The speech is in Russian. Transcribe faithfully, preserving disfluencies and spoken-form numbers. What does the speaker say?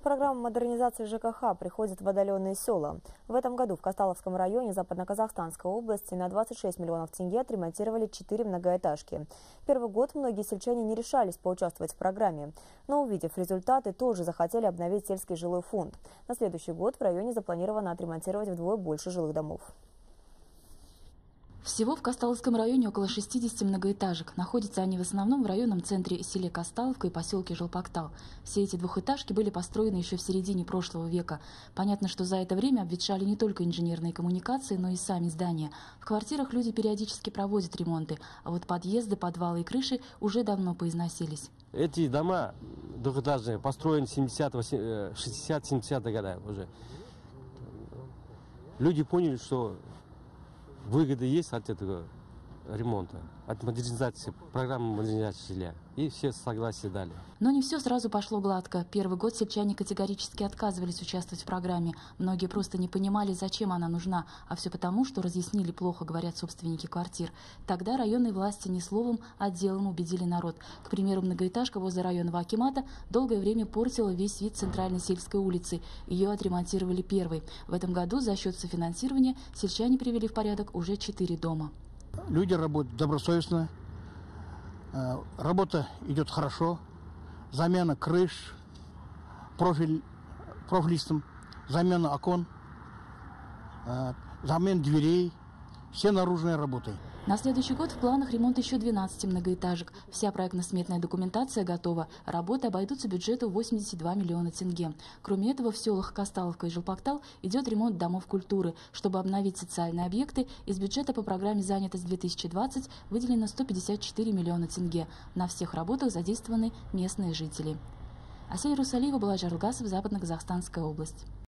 программа модернизации ЖКХ приходят в отдаленные села. В этом году в Касталовском районе Западно-Казахстанской области на двадцать шесть миллионов тенге отремонтировали четыре многоэтажки. Первый год многие сельчане не решались поучаствовать в программе, но, увидев результаты, тоже захотели обновить сельский жилой фонд. На следующий год в районе запланировано отремонтировать вдвое больше жилых домов. Всего в Касталовском районе около шестидесяти многоэтажек. Находятся они в основном в районном центре селе Касталовка и поселке Жалпактал. Все эти двухэтажки были построены еще в середине прошлого века. Понятно, что за это время обветшали не только инженерные коммуникации, но и сами здания. В квартирах люди периодически проводят ремонты, а вот подъезды, подвалы и крыши уже давно поизносились. Эти дома двухэтажные построены в шестидесятых-семидесятых годах уже. Люди поняли, что выгоды есть от этого ремонта, от модернизации, программы модернизации жилья. И все согласие дали. Но не все сразу пошло гладко. Первый год сельчане категорически отказывались участвовать в программе. Многие просто не понимали, зачем она нужна. А все потому, что разъяснили плохо, говорят собственники квартир. Тогда районные власти не словом, а делом убедили народ. К примеру, многоэтажка возле районного акимата долгое время портила весь вид центральной сельской улицы. Ее отремонтировали первой. В этом году за счет софинансирования сельчане привели в порядок уже четыре дома. Люди работают добросовестно, работа идет хорошо, замена крыш, профиль, профилистом, замена окон, замена дверей, все наружные работы. На следующий год в планах ремонт еще двенадцати многоэтажек. Вся проектно-сметная документация готова. Работы обойдутся бюджету восемьдесят два миллиона тенге. Кроме этого, в селах Касталовка и Жалпактал идет ремонт домов культуры. Чтобы обновить социальные объекты, из бюджета по программе «Занятость две тысячи двадцать» выделено сто пятьдесят четыре миллиона тенге. На всех работах задействованы местные жители. Асель Русалиева, Булат Жарылгасов, Западно-Казахстанская область.